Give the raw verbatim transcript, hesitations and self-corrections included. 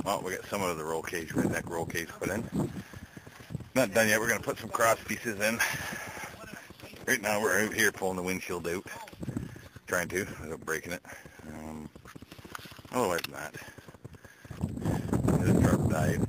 Oh, we got some of the roll cage, redneck roll cage put in. Not done yet. We're going to put some cross pieces in. Right now we're out here pulling the windshield out. Trying to, without breaking it. Um, otherwise not. This truck died.